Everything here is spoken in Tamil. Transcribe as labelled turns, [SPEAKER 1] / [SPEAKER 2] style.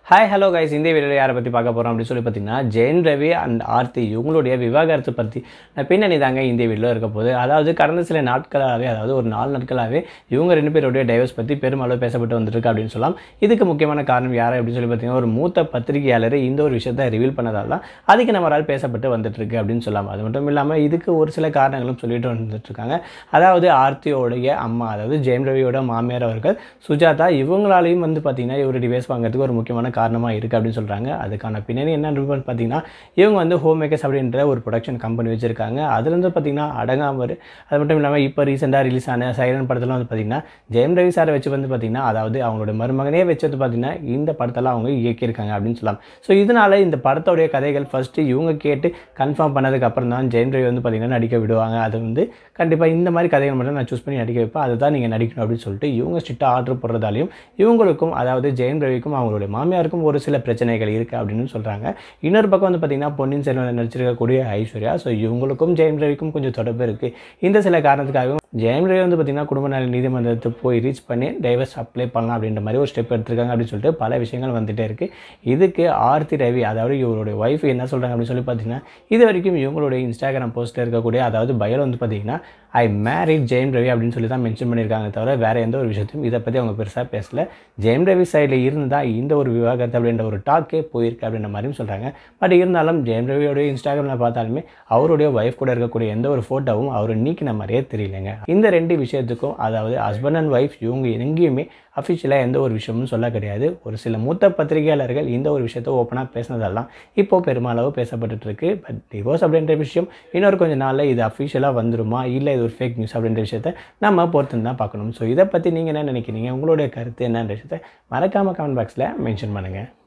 [SPEAKER 1] ஹாய் ஹலோ கைஸ், இந்த வீடியோவில் யாரை பற்றி பார்க்க போகிறோம் அப்படின்னு சொல்லி பார்த்தீங்கன்னா, ஜெயம் ரவி அண்ட் ஆர்த்தி இவங்களுடைய விவாகரத்து பற்றி பின்னணி தாங்க இந்த வீடியோவில் இருக்க போகுது. அதாவது கடந்த சில நாட்களாகவே, அதாவது ஒரு 4 நாட்களாகவே இவங்க 2 பேருடைய டைவர்ஸ் பற்றி பெருமளவு பேசப்பட்டு வந்துருக்கு அப்படின்னு சொல்லலாம். இதுக்கு முக்கியமான காரணம் யார் அப்படின்னு சொல்லி பார்த்தீங்கன்னா, ஒரு மூத்த பத்திரிகையாளர் இந்த ஒரு விஷயத்தை ரிவீல் பண்ணதால் தான் அதிக நம்மளால் பேசப்பட்டு வந்துட்டுருக்கு அப்படின்னு சொல்லலாம். அது மட்டும் இல்லாமல் இதுக்கு ஒரு சில காரணங்களும் சொல்லிட்டு வந்துட்டுருக்காங்க. அதாவது ஆர்த்தியோடைய அம்மா, அதாவது ஜெயம் ரவியோட மாமியார் அவர்கள் சுஜாதா, இவங்களாலையும் பார்த்தீங்கன்னா இவர் டிவைஸ் வாங்குறதுக்கு ஒரு முக்கியமான காரணமாக இருக்குது அப்படின்னு சொல்கிறாங்க. அதுக்கான பின்னணி என்னன்னு பார்த்தீங்கன்னா, இவங்க ஹோம் மேக்கர்ஸ் அப்படின்ற ஒரு ப்ரொடக்ஷன் கம்பெனி வச்சுருக்காங்க. அதுலேருந்து பார்த்தீங்கன்னா அடங்காமர், அது மட்டும் இல்லாமல் இப்போ ரீசெண்டாக ரிலீஸ் ஆன சைரன் படத்தில் பார்த்தீங்கன்னா ஜெயம் ரவி சாரை வச்சு பார்த்தீங்கன்னா, அதாவது அவங்களோட மருமகனே வச்சு பார்த்தீங்கன்னா இந்த படத்தெல்லாம் அவங்க இயக்கியிருக்காங்க அப்படின்னு சொல்லலாம். ஸோ இதனால் இந்த படத்தோடைய கதைகள் ஃபஸ்ட்டு இவங்க கேட்டு கன்ஃபார்ம் பண்ணதுக்கு அப்புறம் தான் ஜெயம் ரவி பார்த்தீங்கன்னா நடிக்க விடுவாங்க. அது கண்டிப்பாக இந்த மாதிரி கதைகள் மட்டும் நான் சூஸ் பண்ணி நடிக்க வைப்பேன், அதுதான் நீங்கள் நடிக்கணும் அப்படின்னு சொல்லிட்டு இவங்க ஸ்ட்ரிக்டாக ஆர்டர் போடுறதாலையும் இவங்களுக்கும், அதாவது ஜெயம் ரவிக்கும் அவங்களுடைய மாமியாருக்கும் ஒரு சில பிரச்சனைகள் இருக்குது அப்படின்னு சொல்கிறாங்க. இன்னொரு பக்கம் பார்த்தீங்கன்னா பொன்னியின் செல்வன் நடிச்சிருக்கக்கூடிய ஐஸ்வர்யா, ஸோ இவங்களுக்கும் ஜெயம் ரவிக்கும் கொஞ்சம் தொடர்பு இருக்குது. இந்த சில காரணத்துக்காகவும் ஜெயம் ரவி பார்த்தீங்கன்னா குடும்ப நல நீதிமன்றத்தை போய் ரீச் பண்ணி டைவர்ஸ் அப்ளை பண்ணலாம் அப்படின்ற மாதிரி ஒரு ஸ்டெப் எடுத்திருக்காங்க அப்படின்னு சொல்லிட்டு பல விஷயங்கள் வந்துகிட்டே இருக்குது. இதுக்கு ஆர்த்தி ரவி, அதாவது இவருடைய ஒய்ஃப் என்ன சொல்கிறாங்க அப்படின்னு சொல்லி பார்த்தீங்கன்னா, இது வரைக்கும் இவங்களுடைய இன்ஸ்டாகிராம் போஸ்ட்டில் இருக்கக்கூடிய, அதாவது பயல் பார்த்தீங்கன்னா ஐ மேரிட் ஜெயம் ரவி அப்படின்னு சொல்லி தான் மென்ஷன் பண்ணியிருக்காங்க, தவிர வேறு எந்த ஒரு விஷயத்தையும் இதை பற்றி அவங்க பெருசாக பேசலை. ஜெயம் ரவி சைடில் இருந்து தான் இந்த ஒரு விவாகரத்து அப்படின்ற ஒரு டாக்கே போயிருக்கு அப்படின்ற மாதிரியும் சொல்கிறாங்க. பட் இருந்தாலும் ஜெயம் ரவியோடைய இன்ஸ்டாகிராமில் பார்த்தாலுமே அவருடைய ஒய்ஃப் கூட இருக்கக்கூடிய எந்த ஒரு ஃபோட்டோவும் அவர் நீக்கின மாதிரியே தெரியலைங்க. இந்த 2 விஷயத்துக்கும், அதாவது ஹஸ்பண்ட் அண்ட் ஒய்ஃப் இவங்க எங்கேயுமே அஃபிஷியலாக எந்த ஒரு விஷயமும் சொல்ல கிடையாது. ஒரு சில மூத்த பத்திரிகையாளர்கள் இந்த ஒரு விஷயத்தை ஓப்பனாக பேசினதெல்லாம் இப்போது பெருமளவு பேசப்பட்டுருக்கு. பட் டிவோர்ஸ் அப்படின்ற விஷயம் இன்னொரு கொஞ்சம் நாளில் இது அஃபிஷியலாக வந்துருமா, இல்லை இது ஒரு ஃபேக் நியூஸ் அப்படின்ற விஷயத்தை நம்ம பொறுத்து தான் பார்க்கணும். ஸோ இதை பற்றி நீங்கள் என்ன நினைக்கிறீங்க, உங்களுடைய கருத்து என்னன்ற விஷயத்தை மறக்காமல் கமெண்ட் பாக்ஸில் மென்ஷன் பண்ணுங்கள்.